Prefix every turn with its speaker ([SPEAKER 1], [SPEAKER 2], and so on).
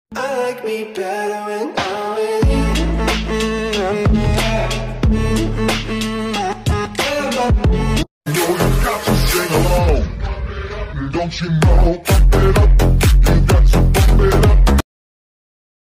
[SPEAKER 1] I like me better when I'm with you.
[SPEAKER 2] You got to sing along. Don't you know? Pump it up. You got to pump it up.